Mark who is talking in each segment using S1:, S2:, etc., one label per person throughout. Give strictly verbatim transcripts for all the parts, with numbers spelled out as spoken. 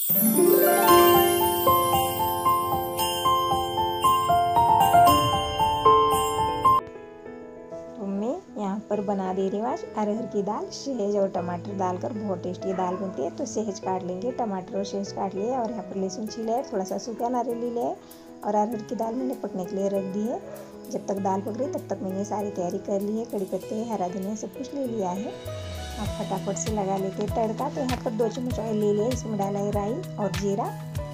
S1: तो मैं यहाँ पर बना दे रही हूँ आज अरहर की दाल। सहज और टमाटर डालकर बहुत टेस्टी दाल बनती है। तो सहज काट लेंगे, टमाटर और सहज काट लिए और यहाँ पर लहसुन छीले है, थोड़ा सा सूखा नारियल ले लिया है और अरहर की दाल मैंने पकने के लिए रख दी है। जब तक दाल पक रही तब तक मैंने सारी तैयारी कर ली है। कड़ी पत्ते, हरा धनिया सब कुछ ले लिया है। अब फटाफट से लगा लेते हैं तड़का। तो यहाँ पर दो चम्मच ऑयल ले लिया, इसमें डाला है राई और जीरा।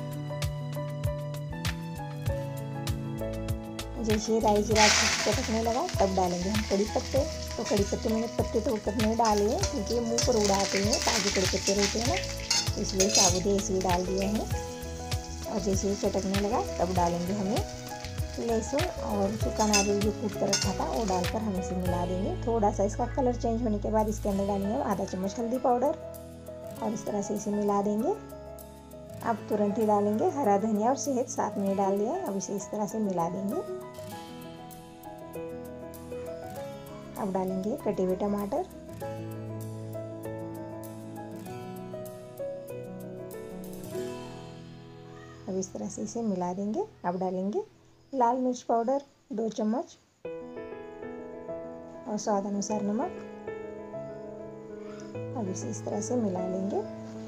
S1: जैसे राई जीरा अच्छे से चटकने लगा तब डालेंगे हम कड़ी पत्ते। तो कड़ी पत्ते मैंने पत्ते तो ऊपर नहीं डाले हैं क्योंकि ये मुँह पर उड़ाते हैं, ताज़े कड़ी पत्ते रहते हैं ना, तो इसलिए साबुत ऐसे ही डाल दिए हैं। और जैसे ही चटकने लगा तब डालेंगे हमें लहसुन और सूखा नारियल जो कूट कर रखा था वो डालकर हम इसे मिला देंगे। थोड़ा सा इसका कलर चेंज होने के बाद इसके अंदर डालेंगे आधा चम्मच हल्दी पाउडर और इस तरह से इसे मिला देंगे। अब तुरंत ही डालेंगे हरा धनिया और शहद, साथ में डाल दिया। अब इसे इस तरह से मिला देंगे। अब डालेंगे कटे हुए टमाटर, अब इस तरह से इसे मिला देंगे। अब डालेंगे लाल मिर्च पाउडर दो चम्मच और स्वाद अनुसार नमक। अब इसे इस तरह से मिला लेंगे।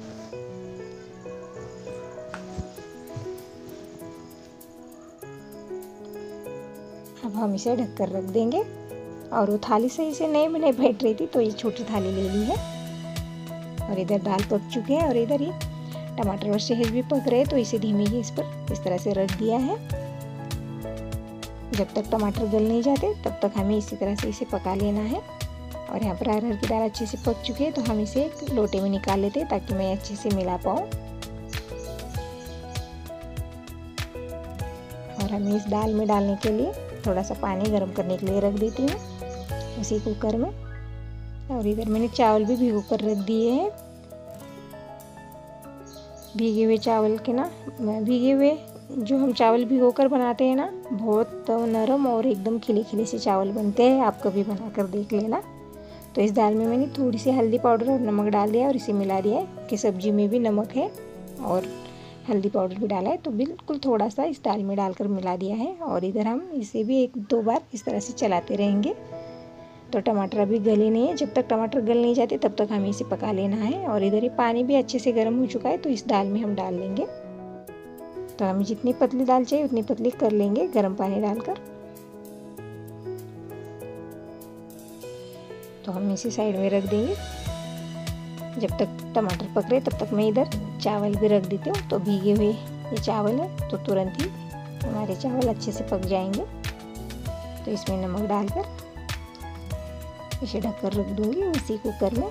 S1: अब हम इसे ढककर रख देंगे। और वो थाली सही से नहीं मैंने बैठ रही थी तो ये छोटी थाली ले ली है। और इधर दाल पक चुके हैं और इधर ही टमाटर और शहद भी पक रहे हैं, तो इसे धीमी गैस पर इस तरह से रख दिया है। जब तक टमाटर गल नहीं जाते तब तक हमें इसी तरह से इसे पका लेना है। और यहाँ पर अरहर की दाल अच्छे से पक चुकी है तो हम इसे एक लोटे में निकाल लेते हैं ताकि मैं अच्छे से मिला पाऊँ। और हमें इस दाल में डालने के लिए थोड़ा सा पानी गर्म करने के लिए रख देती हूँ उसी कुकर में। और इधर मैंने चावल भी भिगो कर रख दिए हैं। भीगे हुए चावल के ना भीगे हुए जो हम चावल भिगो कर बनाते हैं ना, बहुत नरम और एकदम खिले खिले से चावल बनते हैं। आप कभी बना कर देख लेना। तो इस दाल में मैंने थोड़ी सी हल्दी पाउडर और नमक डाल दिया और इसे मिला दिया है कि सब्जी में भी नमक है और हल्दी पाउडर भी डाला है, तो बिल्कुल थोड़ा सा इस दाल में डालकर मिला दिया है। और इधर हम इसे भी एक दो बार इस तरह से चलाते रहेंगे। तो टमाटर अभी गले नहीं है, जब तक टमाटर गल नहीं जाते तब तक हमें इसे पका लेना है। और इधर ये पानी भी अच्छे से गर्म हो चुका है तो इस दाल में हम डाल लेंगे। तो हमें जितनी पतली दाल चाहिए उतनी पतली कर लेंगे गर्म पानी डालकर। तो हम इसे साइड में रख देंगे। जब तक टमाटर पक रहे तब तक मैं इधर चावल भी रख देती हूँ। तो भीगे हुए ये चावल है तो तुरंत ही हमारे चावल अच्छे से पक जाएंगे। तो इसमें नमक डालकर इसे ढककर रख दूंगी उसी कुकर में।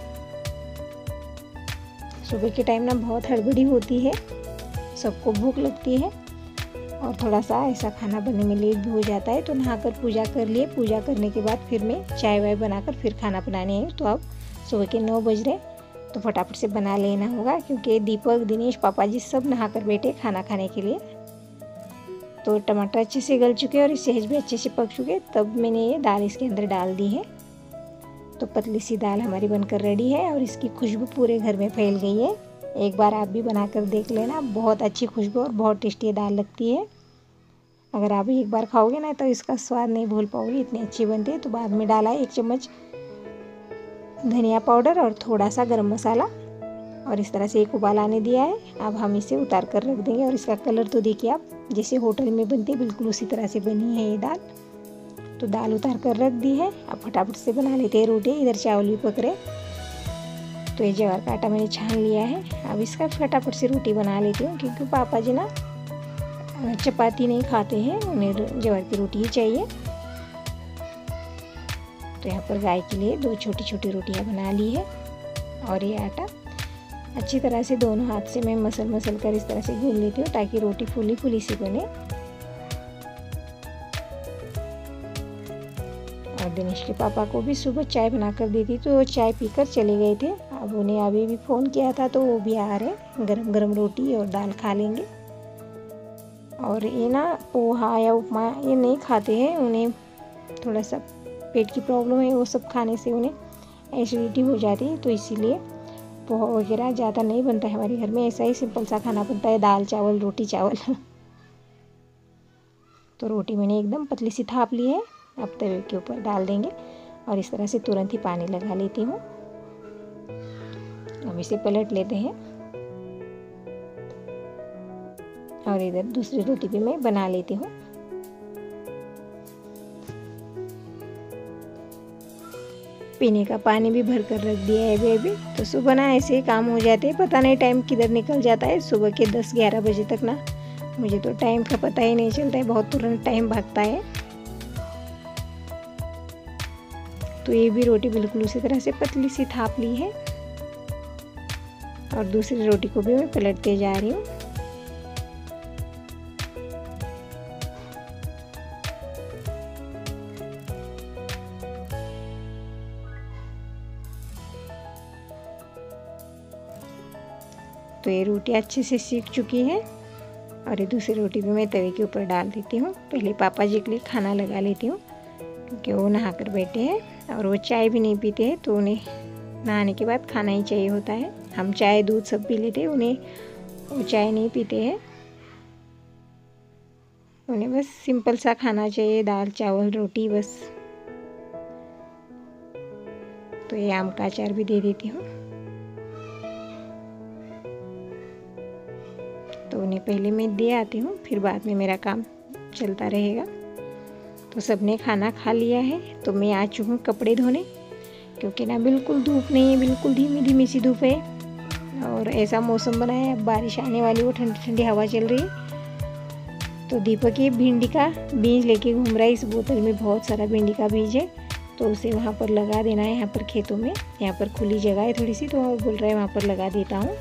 S1: सुबह के टाइम ना बहुत हड़बड़ी होती है, सबको भूख लगती है और थोड़ा सा ऐसा खाना बनने में लेट भी हो जाता है। तो नहाकर पूजा कर लिए, पूजा करने के बाद फिर मैं चाय वाय बनाकर फिर खाना बनाने आई। तो अब सुबह के नौ बज रहे तो फटाफट से बना लेना होगा क्योंकि दीपक, दिनेश, पापा जी सब नहाकर बैठे खाना खाने के लिए। तो टमाटर अच्छे से गल चुके और सहज भी अच्छे से पक चुके, तब मैंने ये दाल इसके अंदर डाल दी है। तो पतली सी दाल हमारी बनकर रेडी है और इसकी खुशबू पूरे घर में फैल गई है। एक बार आप भी बनाकर देख लेना, बहुत अच्छी खुशबू और बहुत टेस्टी दाल लगती है। अगर आप एक बार खाओगे ना तो इसका स्वाद नहीं भूल पाओगे, इतनी अच्छी बनती है। तो बाद में डाला है एक चम्मच धनिया पाउडर और थोड़ा सा गरम मसाला और इस तरह से एक उबाल आने दिया है। अब हम इसे उतार कर रख देंगे। और इसका कलर तो देखिए आप, जैसे होटल में बनती है बिल्कुल उसी तरह से बनी है ये दाल। तो दाल उतार कर रख दी है। अब फटाफट से बना लेते हैं रोटी। इधर चावल भी पक रहे। तो ये ज्वार का आटा मैंने छान लिया है। अब इसका फटाफट से रोटी बना लेती हूँ क्योंकि पापा जी ना चपाती नहीं खाते हैं, उन्हें ज्वार की रोटी ही चाहिए। तो यहाँ पर गाय के लिए दो छोटी छोटी रोटियाँ बना ली है। और ये आटा अच्छी तरह से दोनों हाथ से मैं मसल मसल कर इस तरह से गूंद लेती हूँ ताकि रोटी फूली फूली सी बने। और दिनेश के पापा को भी सुबह चाय बनाकर दी थी तो वो चाय पीकर चले गए थे। अब उन्हें अभी भी फ़ोन किया था तो वो भी आ रहे, गरम गरम रोटी और दाल खा लेंगे। और ये ना पोहा या उपमा ये नहीं खाते हैं, उन्हें थोड़ा सा पेट की प्रॉब्लम है, वो सब खाने से उन्हें एसिडिटी हो जाती है। तो इसीलिए पोहा वगैरह ज़्यादा नहीं बनता है हमारे घर में, ऐसा ही सिंपल सा खाना बनता है, दाल चावल रोटी चावल। तो रोटी मैंने एकदम पतली सी थाप ली है, अब तवे के ऊपर डाल देंगे और इस तरह से तुरंत ही पानी लगा लेती हूँ। अब इसे पलट लेते हैं और इधर दूसरी रोटी भी मैं बना लेती हूँ। पीने का पानी भी भर कर रख दिया है अभी अभी। तो सुबह ना ऐसे ही काम हो जाते हैं, पता नहीं टाइम किधर निकल जाता है। सुबह के दस ग्यारह बजे तक ना मुझे तो टाइम का पता ही नहीं चलता है, बहुत तुरंत टाइम भागता है। तो ये भी रोटी बिल्कुल उसी तरह से पतली सी थाप ली है और दूसरी रोटी को भी मैं पलटते जा रही हूँ। तो ये रोटी अच्छे से सीख चुकी है और ये दूसरी रोटी भी मैं तवे के ऊपर डाल देती हूँ। पहले पापा जी के लिए खाना लगा लेती हूँ क्योंकि वो नहा कर बैठे हैं और वो चाय भी नहीं पीते हैं, तो उन्हें नहाने के बाद खाना ही चाहिए होता है। हम चाय दूध सब पी लेते हैं, उन्हें वो चाय नहीं पीते हैं, उन्हें बस सिंपल सा खाना चाहिए, दाल चावल रोटी बस। तो ये आम का अचार भी दे देती हूँ। तो उन्हें पहले मैं दे आती हूँ, फिर बाद में मेरा काम चलता रहेगा। तो सबने खाना खा लिया है, तो मैं आ चुकी हूँ कपड़े धोने, क्योंकि ना बिल्कुल धूप नहीं है, बिल्कुल धीमी धीमी सी धूप है और ऐसा मौसम बना है, अब बारिश आने वाली, वो ठंडी ठंडी हवा चल रही है। तो दीपक ये भिंडी का बीज लेके घूम रहा है, इस बोतल में बहुत सारा भिंडी का बीज है, तो उसे वहाँ पर लगा देना है। यहाँ पर खेतों में, यहाँ पर खुली जगह है थोड़ी सी, तो बोल रहा है वहाँ पर लगा देता हूँ।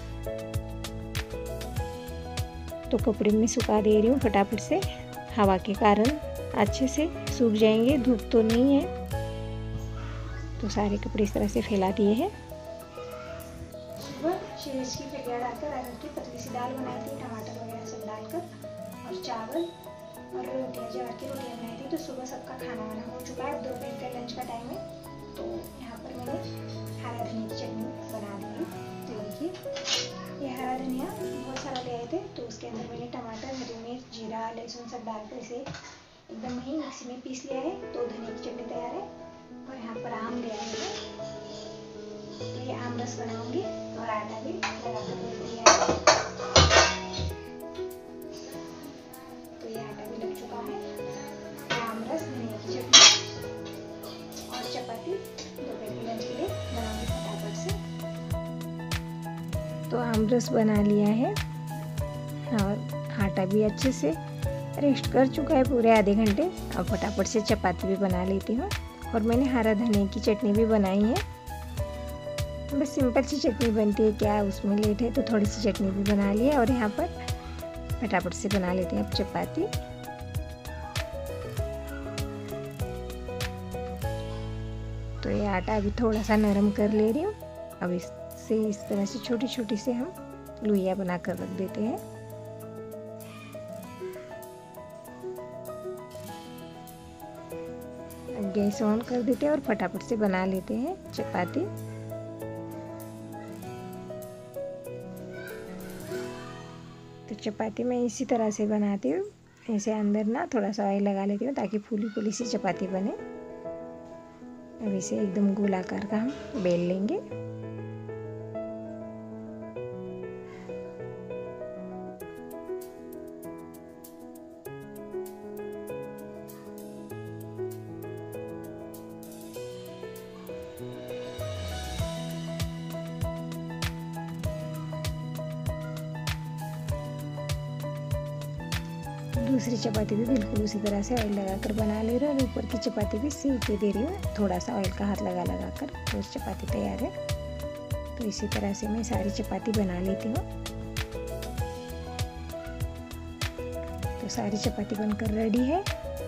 S1: तो कपड़े में सुखा दे रही हूँ फटाफट से, हवा के कारण अच्छे से सूख जाएंगे, धूप तो नहीं है। तो सारे कपड़े इस तरह से फैला दिए हैं। सुबह शेष की फटिया डालकर अरहर की पतली सी दाल बनाई थी, टमाटर वगैरह सब डालकर, और चावल और रोटियाँ, ज्वार की रोटियाँ बनाई थी। तो सुबह सबका खाना वाना हो चुका है, दोपहर का लंच का टाइम है। तो यहाँ पर मैंने हरा धनिया की चटनी बना दी है। तो देखिए ये हरा धनिया बहुत सारा ले आए थे, तो उसके अंदर मैंने टमाटर, हरी मिर्च, जीरा, लहसुन सब डालकर इसे एकदम महीन मिक्सी में पीस लिया है। तो धनिया की चटनी तैयार है। और यहाँ पर आम ले आए हैं, तो ये आम रस बनाऊंगी और आटा भी लगा कर रख दिया है। तो ये आटा भी लग चुका है। आम रस, धनिया की चटनी और चपाती दोपहर के लंच के लिए बनाऊंगी फटाफट से। तो आम रस बना लिया है और आटा भी अच्छे से रेस्ट कर चुका है पूरे आधे घंटे। अब फटाफट से चपाती भी बना लेती हूँ। और मैंने हरा धनिया की चटनी भी बनाई है, बस सिंपल सी चटनी बनती है, क्या उसमें लेट है, तो थोड़ी सी चटनी भी बना ली है। और यहाँ पर फटाफट से बना लेते हैं अब चपाती। तो ये आटा अभी थोड़ा सा नरम कर ले रही हूँ। अब इससे इस तरह से छोटी छोटी से हम लुइया बना कर रख देते हैं। गैस ऑन कर देते हैं और फटाफट से बना लेते हैं चपाती। तो चपाती मैं इसी तरह से बनाती हूँ, ऐसे अंदर ना थोड़ा सा ऑयल लगा लेती हूँ ताकि फूली फूली सी चपाती बने। अब इसे एकदम गोलाकार का हम बेल लेंगे। दूसरी चपाती भी बिल्कुल उसी तरह से ऑयल लगाकर बना ले रही हूँ और ऊपर की चपाती भी सेक के दे रही हूँ, थोड़ा सा ऑयल का हाथ लगा लगा कर। तो चपाती तैयार है। तो इसी तरह से मैं सारी चपाती बना लेती हूँ। तो सारी चपाती बनकर रेडी है।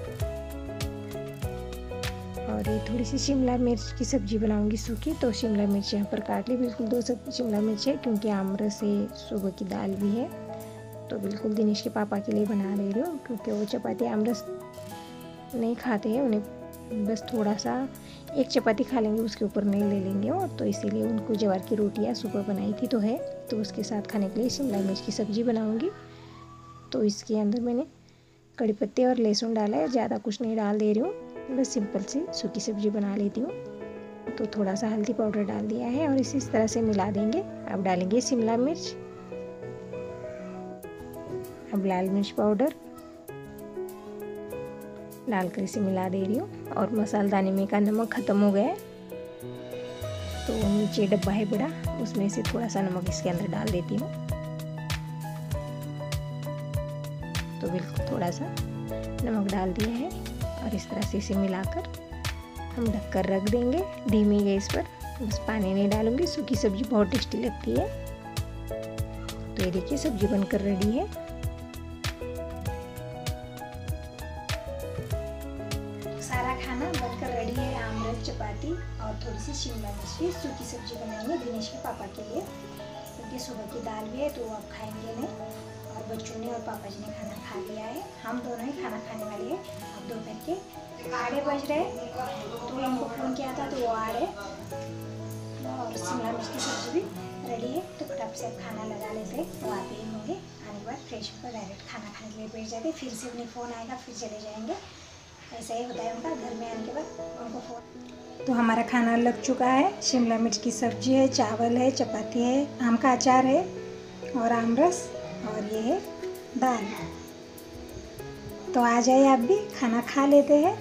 S1: और ये थोड़ी सी शिमला मिर्च की सब्जी बनाऊंगी सूखी, तो शिमला मिर्च यहाँ पर काट ली, बिल्कुल दो सब शिमला मिर्च है, क्योंकि आमरस है, सुबह की दाल भी है। तो बिल्कुल दिनेश के पापा के लिए बना ले रही हूँ, क्योंकि वो चपाती आमरस नहीं खाते हैं, उन्हें बस थोड़ा सा एक चपाती खा लेंगे, उसके ऊपर नहीं ले लेंगे। और तो इसीलिए उनको ज्वार की रोटियाँ सुबह बनाई थी तो है, तो उसके साथ खाने के लिए शिमला मिर्च की सब्ज़ी बनाऊँगी। तो इसके अंदर मैंने कड़ी पत्ते और लहसुन डाला है, ज़्यादा कुछ नहीं डाल दे रही हूँ, बस सिंपल सी सूखी सब्ज़ी बना लेती हूँ। तो थोड़ा सा हल्दी पाउडर डाल दिया है और इसी तरह से मिला देंगे। अब डालेंगे शिमला मिर्च, अब लाल मिर्च पाउडर डालकर इसे मिला दे रही हूँ। और मसालदाने में का नमक ख़त्म हो गया है, तो नीचे डब्बा है बड़ा, उसमें से थोड़ा सा नमक इसके अंदर डाल देती हूँ। तो बिल्कुल थोड़ा सा नमक डाल दिया है और इस तरह से इसे मिलाकर हम ढककर रख देंगे धीमी गैस पर। बस पानी नहीं डालूंगी, सूखी सब्जी बहुत टेस्टी लगती है। तो ये देखिए सब्जी बनकर रेडी है। सारा खाना बनकर रेडी है। आमरस, चपाती और थोड़ी सी शिमला मिर्च की सूखी सब्जी बनाएंगे दिनेश के पापा के लिए, क्योंकि सुबह की दाल भी है तो वो अब खाएंगे नहीं। और बच्चों ने और पापा जी ने खाना खा लिया है, हम दोनों ही खाना खाने वाले हैं। अब दोपहर के आड़े बज रहे, तो उनको फ़ोन किया था तो वो आ रहे। और शिमला मिर्च की सब्जी भी रेडी है, तो फटाफट से अब खाना लगा लेते हैं। वो आते ही होंगे, आने के बाद फ्रेश होकर डायरेक्ट खाना खाने के लिए बैठ जाते। फिर से अपनी फ़ोन आएगा, फिर चले जाएंगे। ऐसा ही होता है उनका, घर में आने के बाद उनको फ़ोन। तो हमारा खाना लग चुका है। शिमला मिर्च की सब्जी है, चावल है, चपाती है, आम का अचार है और आमरस, और ये है दाल। तो आ जाइए आप भी, खाना खा लेते हैं।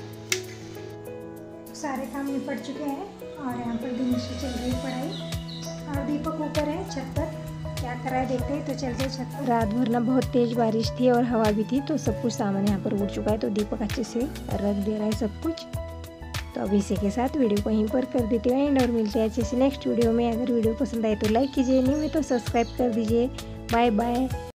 S1: सारे काम निपट चुके हैं और यहाँ पर दिनेश की चल रही पढ़ाई और दीपक ऊपर है छत पर, क्या कर रहा है देखते हैं। तो चलते छत पर। रात भर ना बहुत तेज़ बारिश थी और हवा भी थी, तो सब कुछ सामान यहाँ पर उड़ चुका है। तो दीपक अच्छे से रख दे रहा है सब कुछ। तो अब इसी के साथ वीडियो को यहीं पर कर देते हैं एंड, और मिलते हैं अच्छे से नेक्स्ट वीडियो में। अगर वीडियो पसंद आए तो लाइक कीजिए, नहीं में तो सब्सक्राइब कर दीजिए। Bye bye.